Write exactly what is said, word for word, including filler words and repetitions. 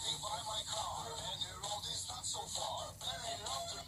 by my car, and the road is not so far. Very love to